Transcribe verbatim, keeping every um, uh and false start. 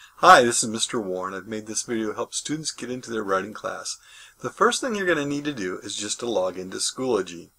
Hi, this is Mister Warren. I've made this video to help students get into their writing class. The first thing you're going to need to do is just to log into Schoology.